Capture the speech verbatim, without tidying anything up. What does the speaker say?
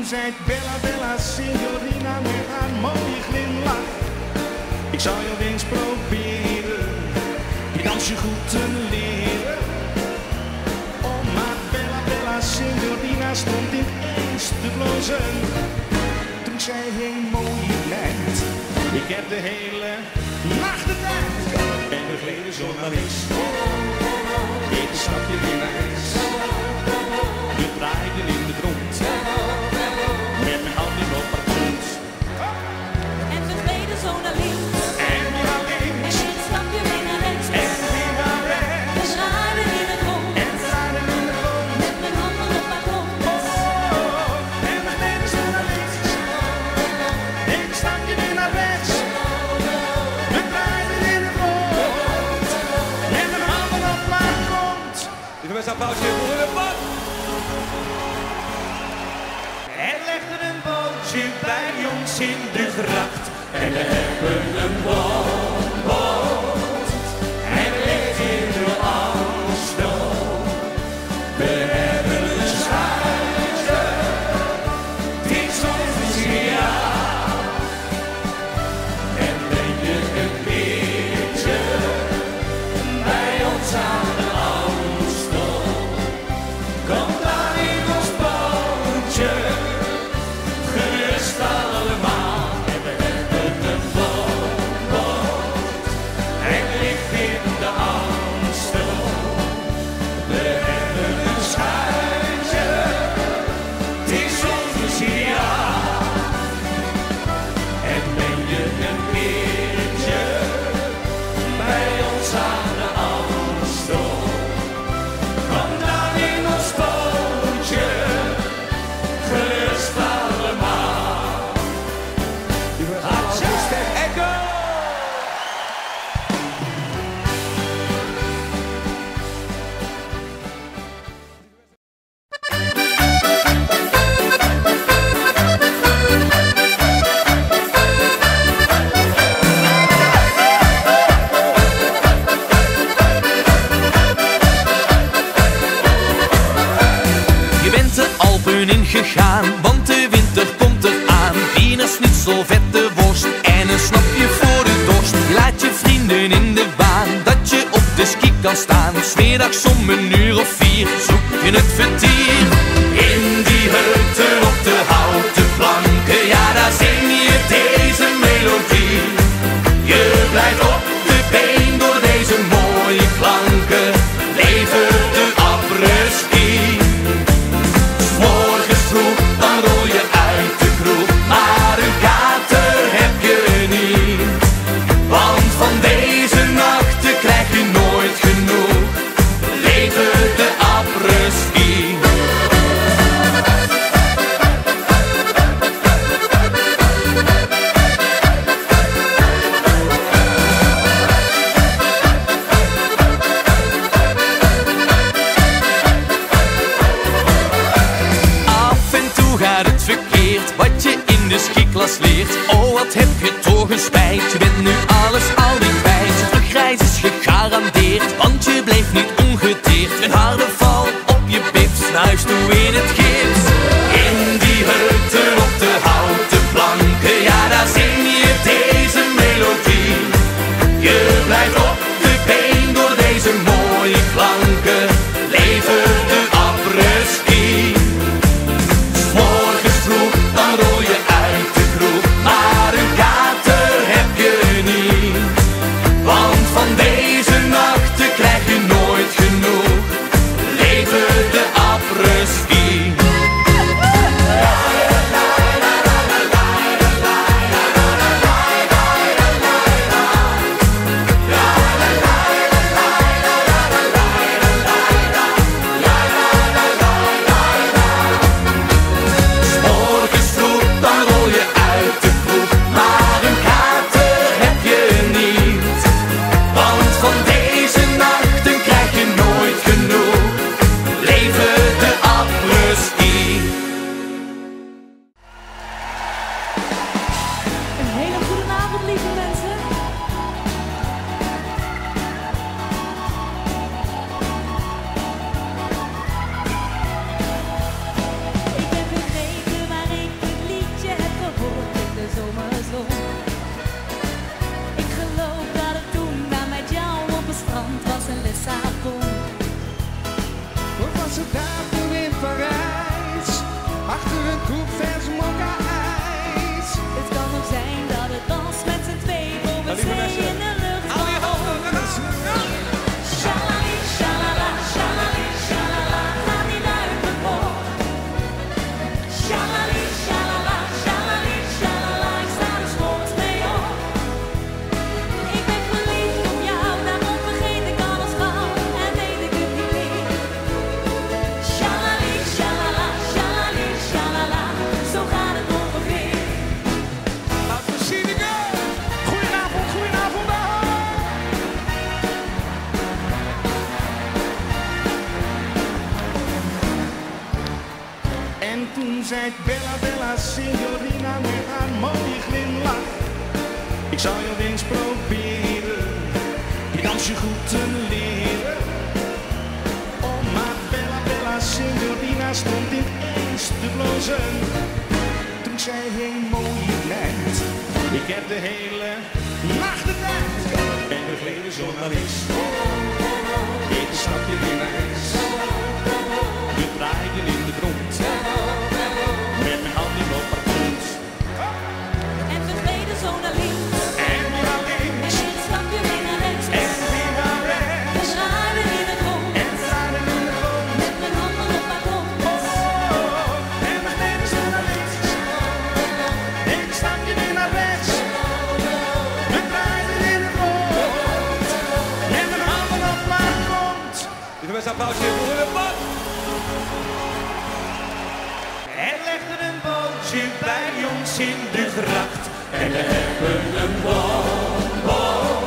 zei Bella, Bella, signorina met haar mooie glimlach. Ik zou jou eens proberen, je dansje goed te leren. Oh, maar Bella, Bella, signorina stond ineens te blozen. Toen zei hij, mooie meid, ik heb de hele nacht de tijd. En we gleden zo naar links, ik stapje weer naar rechts. We draaiden in de grond, met mijn handen op haar grond. En we gleden zo naar links, en weer naar links. en een stapje weer naar rechts. En weer naar rechts. We draaiden in de grond, en draaiden in de grond. met mijn handen op haar grond. Oh, en we gleden zo naar links, een stapje weer naar rechts. We draaiden in de grond, met mijn handen op haar grond. Ik heb een applausje voor de pap. Er legde een bootje bij ons in de gracht. En we hebben een woonboot. En we ligt in de Amstel. We hebben een schuitje. Die soms speciaal. En ben je een keertje bij ons aan de Amstel, kom dan in ons bootje. Gerust allemaal, en we hebben een woonboot. En ligt in de Amstel. We hebben een schuitje, het is ons speciaal. En ben je een keertje bij ons aan de Amstel, kom dan in ons bootje. Gerust allemaal. Echo! Je bent de Alpen ingegaan, want de winter komt eraan. Wieners niet zo vette worst en een snapje voor de dorst. Je laat je vrienden in de waan, dat je op de ski kan staan. 'S Middags om een uur of vier zoek je het vertier. In die hutten op de houten planken, ja daar zing je deze melodie. Je blijft op de been door deze mooie klanken. Leven de après-ski. Morgens vroeg, dan rol je uit de kroeg, maar een kater heb je niet. Want van deze nachten krijg je nooit genoeg. Leven de après-ski. Af en toe gaat het verkeerd, wat je in de skiklas leert. Oh, wat heb je toch een spijt, je bent nu alles al niet kwijt. Terugreis is gegarandeerd, want je bleef niet ongeteerd. Een harde val op je pips, snuist toe in het gips. In die hutten op de houten planken, ja daar zing je deze melodie. Je blijft op de been door deze mooie klanken. Leven de après-ski. Morgens vroeg, dan rol je uit de kroeg, maar signorina met haar mooie glimlach. Ik zou jou eens proberen, die dansje goed te leren. Oh, maar bella, bella signorina stond ineens te blozen. Toen zei hij, mooie meid, ik heb de hele nacht de tijd. En we gleden zo naar links, ik stapje weer naar rechts. We draaiden in de grond, met mijn handen op haar kont. En we gleden zo naar links. En weer naar links, En een stapje weer naar rechts. en weer naar rechts. We draaiden in het rond. En draaiden in de grond. Met mijn handen op haar kont. Oh, en we gleden zo naar links, en een stapje weer naar rechts. We draaiden in de grond, met mijn handen op haar kont. Dit was applaus hier voor de bak. En legde een bootje bij ons in de gracht. En we hebben een bonbon